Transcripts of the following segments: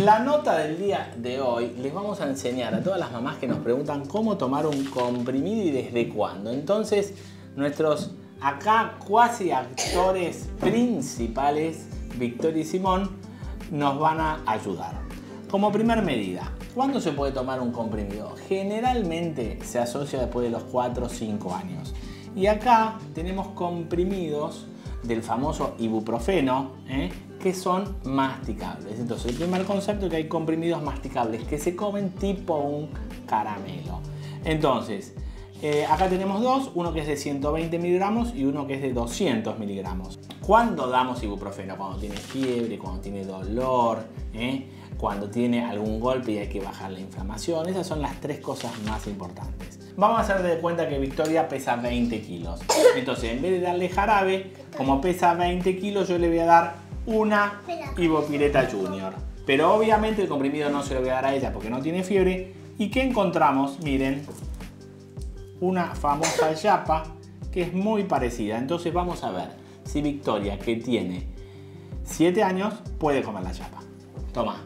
La nota del día de hoy les vamos a enseñar a todas las mamás que nos preguntan cómo tomar un comprimido y desde cuándo. Entonces, nuestros acá cuasi actores principales, Victoria y Simón, nos van a ayudar. Como primer medida, ¿cuándo se puede tomar un comprimido? Generalmente se asocia después de los 4 o 5 años. Y acá tenemos comprimidos del famoso ibuprofeno, que son masticables. Entonces, el primer concepto es que hay comprimidos masticables que se comen tipo un caramelo. Entonces, acá tenemos dos, uno que es de 120 miligramos y uno que es de 200 miligramos. ¿Cuándo damos ibuprofeno? Cuando tiene fiebre, cuando tiene dolor, cuando tiene algún golpe y hay que bajar la inflamación. Esas son las tres cosas más importantes. Vamos a hacer de cuenta que Victoria pesa 20 kilos. Entonces, en vez de darle jarabe, como pesa 20 kilos, yo le voy a dar una Ivopireta Junior. Pero obviamente el comprimido no se lo voy a dar a ella porque no tiene fiebre. ¿Y qué encontramos? Miren, una famosa yapa que es muy parecida. Entonces vamos a ver si Victoria, que tiene 7 años, puede comer la yapa. Toma.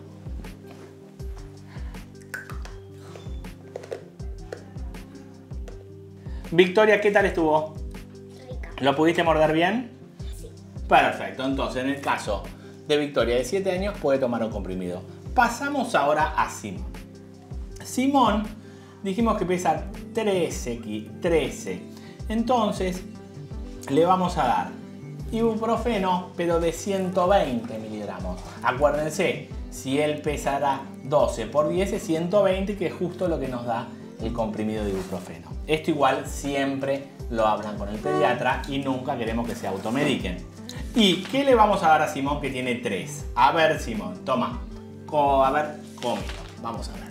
Victoria, ¿qué tal estuvo? Rica. ¿Lo pudiste morder bien? Sí. Perfecto, entonces en el caso de Victoria de 7 años puede tomar un comprimido. Pasamos ahora a Simón. Simón dijimos que pesa 13. Entonces le vamos a dar ibuprofeno, pero de 120 miligramos. Acuérdense, si él pesara 12 por 10 es 120, que es justo lo que nos da el comprimido de ibuprofeno. Esto igual siempre lo hablan con el pediatra y nunca queremos que se automediquen. ¿Y qué le vamos a dar a Simón que tiene 3? A ver, Simón, toma. A ver, cómelo. Vamos a ver.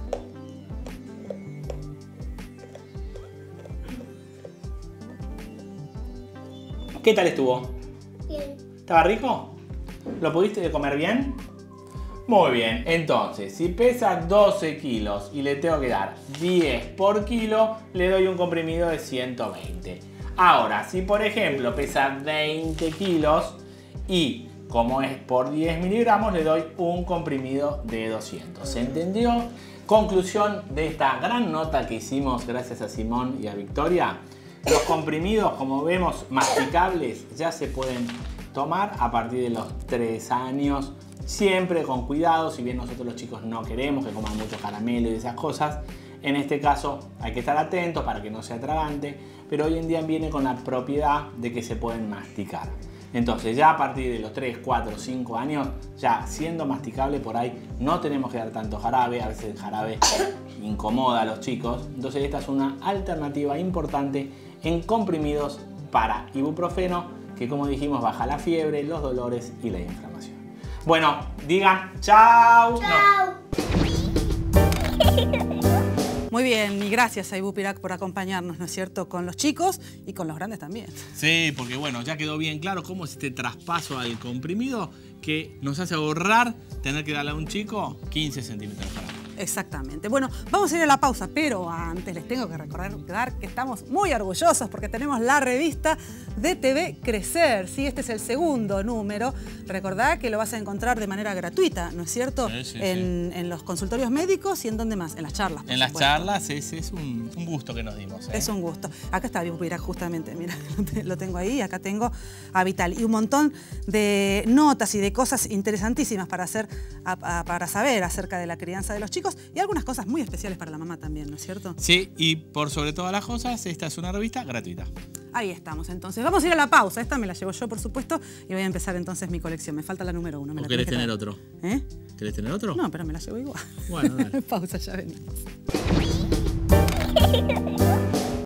¿Qué tal estuvo? Bien. ¿Estaba rico? ¿Lo pudiste comer bien? Muy bien, entonces, si pesa 12 kilos y le tengo que dar 10 por kilo, le doy un comprimido de 120. Ahora, si por ejemplo pesa 20 kilos y como es por 10 miligramos, le doy un comprimido de 200. ¿Se entendió? Conclusión de esta gran nota que hicimos gracias a Simón y a Victoria. Los comprimidos, como vemos, masticables, ya se pueden tomar a partir de los 3 años. Siempre con cuidado, si bien nosotros los chicos no queremos que coman mucho caramelo y esas cosas, en este caso hay que estar atentos para que no sea atragante, pero hoy en día viene con la propiedad de que se pueden masticar. Entonces ya a partir de los 3, 4, 5 años, ya siendo masticable por ahí, no tenemos que dar tanto jarabe, a veces el jarabe incomoda a los chicos, entonces esta es una alternativa importante en comprimidos para ibuprofeno, que como dijimos baja la fiebre, los dolores y la inflamación. Bueno, digan chao. Chao. Muy bien, y gracias a Ibupirac por acompañarnos, ¿no es cierto?, con los chicos y con los grandes también. Sí, porque bueno, ya quedó bien claro cómo es este traspaso al comprimido que nos hace ahorrar tener que darle a un chico 15 centímetros para abajo. Exactamente. Bueno, vamos a ir a la pausa, pero antes les tengo que recordar que estamos muy orgullosos porque tenemos la revista de TV Crecer. Sí, este es el segundo número. Recordá que lo vas a encontrar de manera gratuita, ¿no es cierto? Sí, en los consultorios médicos y en dónde más, en las charlas. En las charlas es un gusto que nos dimos. Es un gusto. Acá está Ibupirac justamente, mira, lo tengo ahí, acá tengo a Vital. Y un montón de notas y de cosas interesantísimas para saber acerca de la crianza de los chicos y algunas cosas muy especiales para la mamá también, ¿no es cierto? Sí, y por sobre todas las cosas, esta es una revista gratuita. Ahí estamos, entonces. Vamos a ir a la pausa. Esta me la llevo yo, por supuesto, y voy a empezar entonces mi colección. Me falta la número 1. ¿O querés tener otro? ¿Eh? ¿Querés tener otro? No, pero me la llevo igual. Bueno, dale. Pausa, ya venimos.